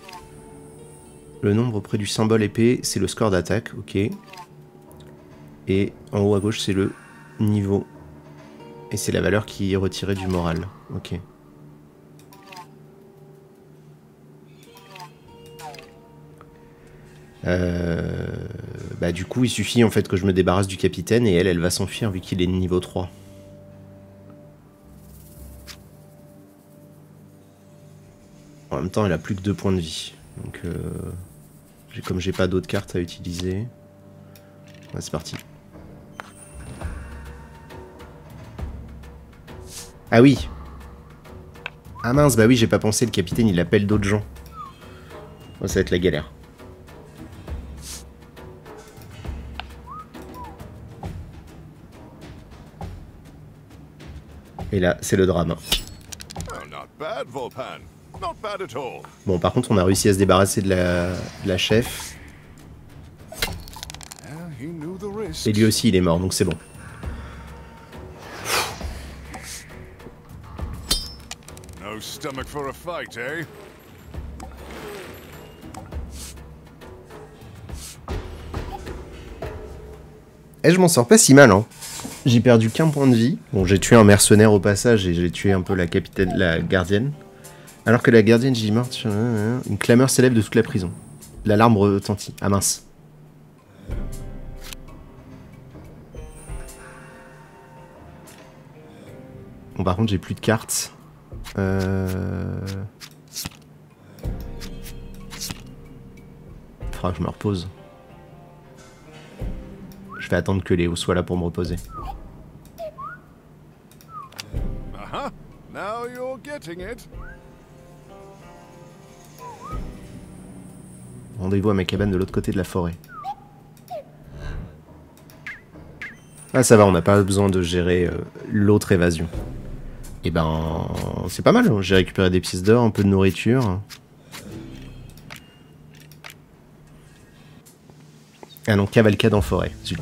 Le nombre près du symbole épée, c'est le score d'attaque, ok. Et en haut à gauche, c'est le niveau. Et c'est la valeur qui est retirée du moral, ok. Euh... bah du coup, il suffit en fait que je me débarrasse du capitaine et elle, elle va s'enfuir vu qu'il est niveau trois. En même temps, elle a plus que deux points de vie. Donc, euh, comme j'ai pas d'autres cartes à utiliser... Ouais, c'est parti. Ah oui. Ah mince, bah oui, j'ai pas pensé, le capitaine, il appelle d'autres gens. Oh, ça va être la galère. Et là, c'est le drame. Bon, par contre, on a réussi à se débarrasser de la, de la chef. Et lui aussi, il est mort, donc c'est bon. No stomach for a fight, eh? Et je m'en sors pas si mal, hein. J'ai perdu qu'un point de vie. Bon, j'ai tué un mercenaire au passage et j'ai tué un peu la capitaine, la gardienne. Alors que la gardienne, j'y morte sur... Une clameur s'élève de toute la prison. L'alarme retentit. Ah mince. Bon, par contre, j'ai plus de cartes. Euh... Faudra que je me repose. Je vais attendre que Léo soit là pour me reposer. Uh-huh. Now you're getting it. Rendez-vous à ma cabane de l'autre côté de la forêt. Ah ça va, on n'a pas besoin de gérer euh, l'autre évasion. Et ben, c'est pas mal, j'ai récupéré des pièces d'or, un peu de nourriture. Ah non, cavalcade en forêt, zut.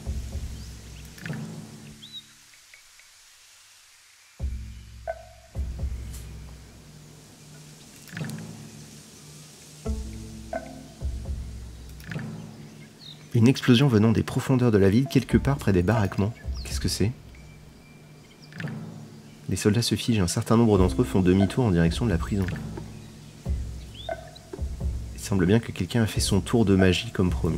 Une explosion venant des profondeurs de la ville, quelque part près des baraquements. Qu'est-ce que c'est? Les soldats se figent et un certain nombre d'entre eux font demi-tour en direction de la prison. Il semble bien que quelqu'un a fait son tour de magie comme promis.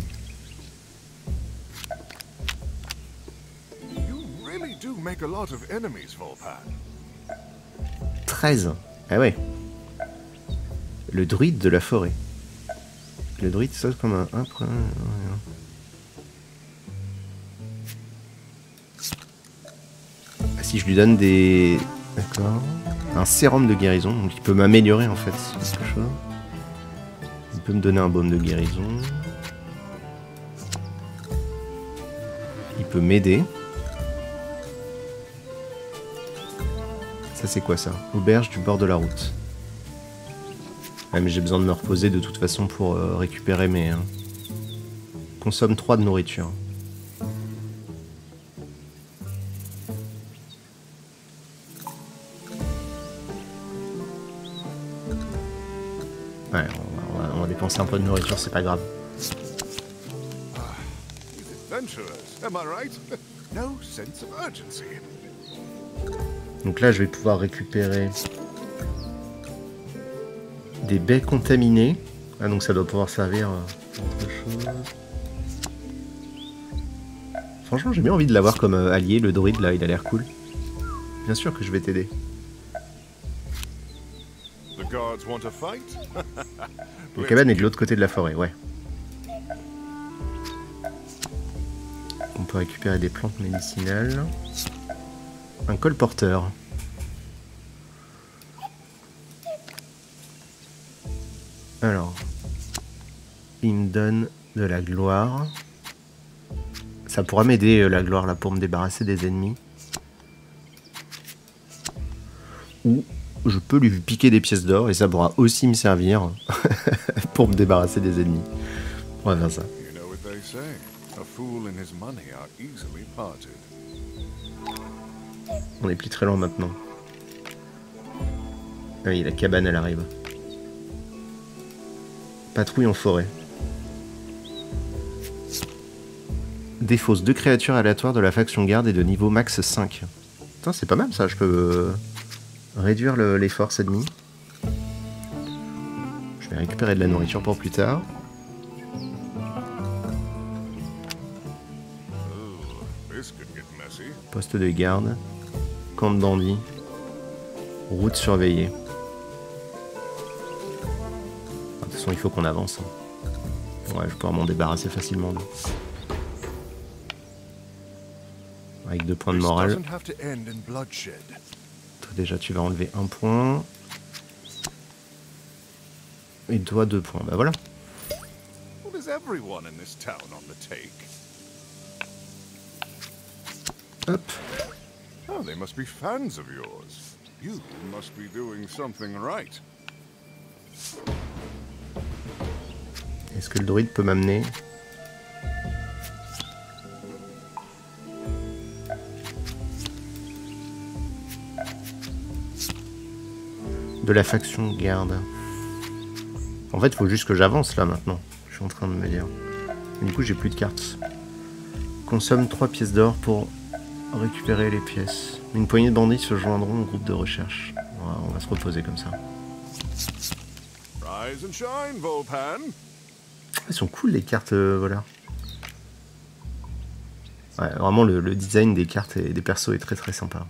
treize. Ah ouais. Le druide de la forêt. Le druide saute comme un... un, un, un. Ah, si je lui donne des... D'accord. Un sérum de guérison, donc il peut m'améliorer en fait. Quelque chose. Il peut me donner un baume de guérison. Il peut m'aider. Ça c'est quoi ça? Auberge du bord de la route. Ouais, mais j'ai besoin de me reposer de toute façon pour euh, récupérer mes... Hein. Consomme trois de nourriture. Ouais, on va, on va, on va dépenser un peu de nourriture, c'est pas grave. Donc là, je vais pouvoir récupérer des baies contaminées. Ah, donc ça doit pouvoir servir à autre chose. Franchement, j'ai bien envie de l'avoir comme euh, allié, le druide, là, il a l'air cool. Bien sûr que je vais t'aider. Le cabane est de l'autre côté de la forêt, ouais. On peut récupérer des plantes médicinales. Un colporteur. Alors, il me donne de la gloire. Ça pourra m'aider la gloire là pour me débarrasser des ennemis. Ou je peux lui piquer des pièces d'or et ça pourra aussi me servir pour me débarrasser des ennemis. On va faire ça. On est plus très loin maintenant. Ah oui, la cabane elle arrive. Patrouille en forêt. Défausse deux créatures aléatoires de la faction garde et de niveau max cinq. Putain, c'est pas mal ça, je peux euh, réduire le, les forces ennemies. Je vais récupérer de la nourriture pour plus tard. Poste de garde. Camp de bandits. Route surveillée. De toute façon, il faut qu'on avance. Hein. Ouais, je vais pouvoir m'en débarrasser facilement. Là. Avec deux points de morale. Toi, déjà, tu vas enlever un point. Et toi, deux points. Bah voilà. Hop. Oh, they must be fans of yours. You must be doing something right. Est-ce que le druide peut m'amener? De la faction garde. En fait, il faut juste que j'avance là maintenant. Je suis en train de me dire. Et du coup, j'ai plus de cartes. Consomme trois pièces d'or pour récupérer les pièces. Une poignée de bandits se joindront au groupe de recherche. Voilà, on va se reposer comme ça. Rise and shine, Volpan. Elles sont cool les cartes, euh, voilà. Ouais, vraiment le, le design des cartes et des persos est très très sympa.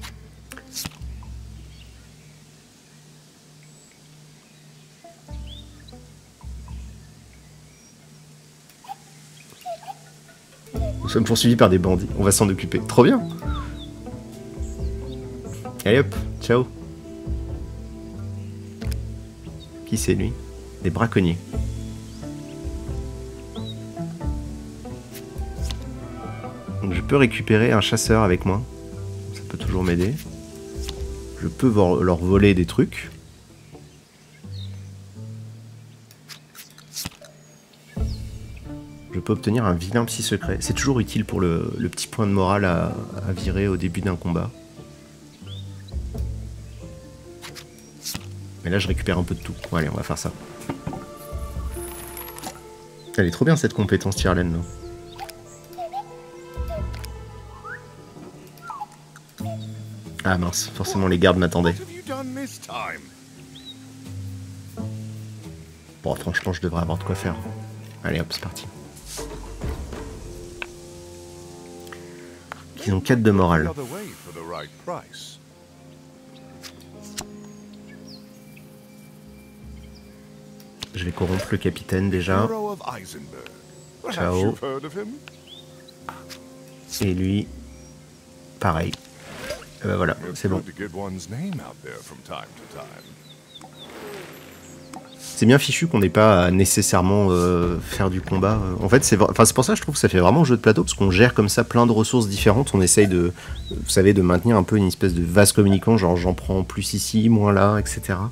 Nous sommes poursuivis par des bandits. On va s'en occuper. Trop bien. Allez hop, ciao. Qui c'est lui? Des braconniers. Donc je peux récupérer un chasseur avec moi. Ça peut toujours m'aider. Je peux leur voler des trucs. Je peux obtenir un vilain psy secret. C'est toujours utile pour le, le petit point de morale à, à virer au début d'un combat. Mais là je récupère un peu de tout. Bon, allez, on va faire ça. Elle est trop bien cette compétence Tyrlène là. Ah mince, forcément les gardes m'attendaient. Bon, franchement, je devrais avoir de quoi faire. Allez hop, c'est parti. Ils ont quatre de morale. Je vais corrompre le capitaine déjà. Ciao. Et lui, pareil. Et ben voilà, c'est bon. C'est bien fichu qu'on n'ait pas à nécessairement euh, faire du combat. En fait, c'est enfin, c'est pour ça que je trouve que ça fait vraiment jeu de plateau, parce qu'on gère comme ça plein de ressources différentes. On essaye de, vous savez, de maintenir un peu une espèce de vase communicant, genre j'en prends plus ici, moins là, et cetera.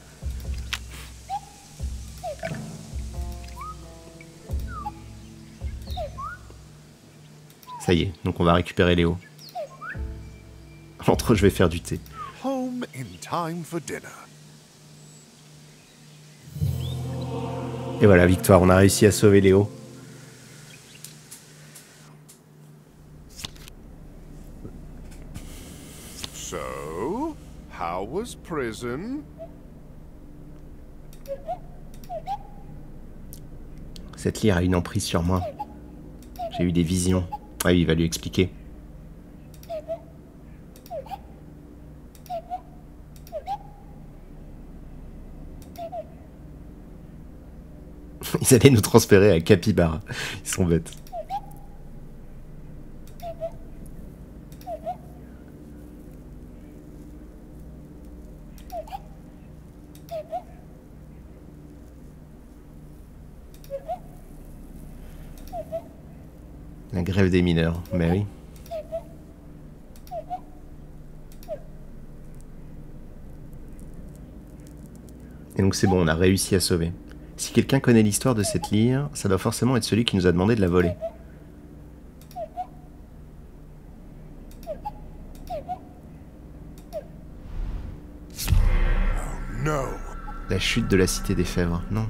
Ça y est, donc on va récupérer Léo. Entre eux, je vais faire du thé. Home in time for dinner. Et voilà, victoire, on a réussi à sauver Léo. So, how was prison? Cette lyre a une emprise sur moi. J'ai eu des visions. Ah oui, il va lui expliquer. Ils allaient nous transférer à Capybara. Ils sont bêtes. La grève des mineurs, mais oui. Et donc c'est bon, on a réussi à sauver. Si quelqu'un connaît l'histoire de cette lyre, ça doit forcément être celui qui nous a demandé de la voler. Oh no. La chute de la cité des fèvres, non.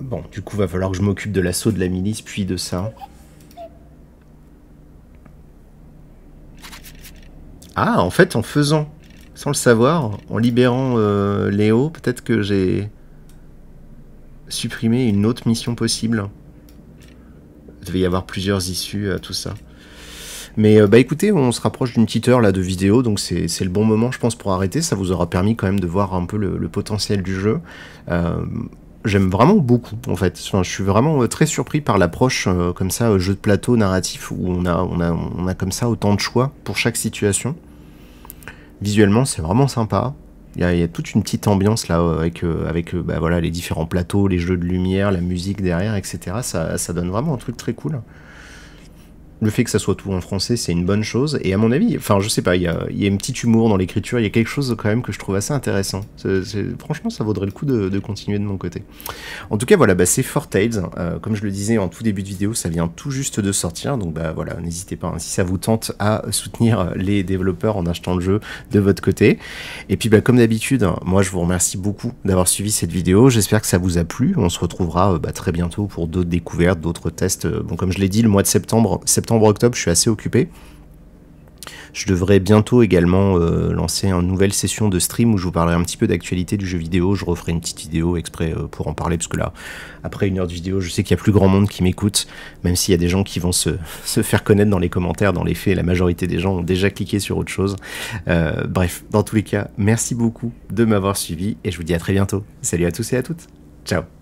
Bon, du coup, va falloir que je m'occupe de l'assaut de la milice, puis de ça. Ah, en fait, en faisant, sans le savoir, en libérant euh, Léo, peut-être que j'ai supprimé une autre mission possible. Il devait y avoir plusieurs issues à tout ça. Mais euh, bah écoutez, on se rapproche d'une petite heure là de vidéo, donc c'est le bon moment, je pense, pour arrêter. Ça vous aura permis quand même de voir un peu le, le potentiel du jeu. Euh, J'aime vraiment beaucoup, en fait. Enfin, je suis vraiment très surpris par l'approche euh, comme ça, jeu de plateau narratif, où on a, on, a, on a comme ça autant de choix pour chaque situation. Visuellement, c'est vraiment sympa. Il y, a, il y a toute une petite ambiance là, avec, euh, avec euh, bah, voilà, les différents plateaux, les jeux de lumière, la musique derrière, et cetera. Ça, ça donne vraiment un truc très cool. Le fait que ça soit tout en français, c'est une bonne chose. Et à mon avis, enfin, je sais pas, il y a, il y a un petit humour dans l'écriture, il y a quelque chose quand même que je trouve assez intéressant. C'est, c'est, franchement, ça vaudrait le coup de, de continuer de mon côté. En tout cas, voilà, bah, c'est Four Tales. Euh, comme je le disais en tout début de vidéo, ça vient tout juste de sortir. Donc, bah voilà, n'hésitez pas, hein, si ça vous tente, à soutenir les développeurs en achetant le jeu de votre côté. Et puis, bah, comme d'habitude, moi, je vous remercie beaucoup d'avoir suivi cette vidéo. J'espère que ça vous a plu. On se retrouvera bah, très bientôt pour d'autres découvertes, d'autres tests. Bon, comme je l'ai dit, le mois de septembre, septembre octobre, je suis assez occupé. Je devrais bientôt également euh, lancer une nouvelle session de stream où je vous parlerai un petit peu d'actualité du jeu vidéo. Je referai une petite vidéo exprès euh, pour en parler, parce que là, après une heure de vidéo, je sais qu'il y a plus grand monde qui m'écoute, même s'il y a des gens qui vont se, se faire connaître dans les commentaires. Dans les faits, la majorité des gens ont déjà cliqué sur autre chose. Euh, bref, dans tous les cas, merci beaucoup de m'avoir suivi et je vous dis à très bientôt. Salut à tous et à toutes. Ciao.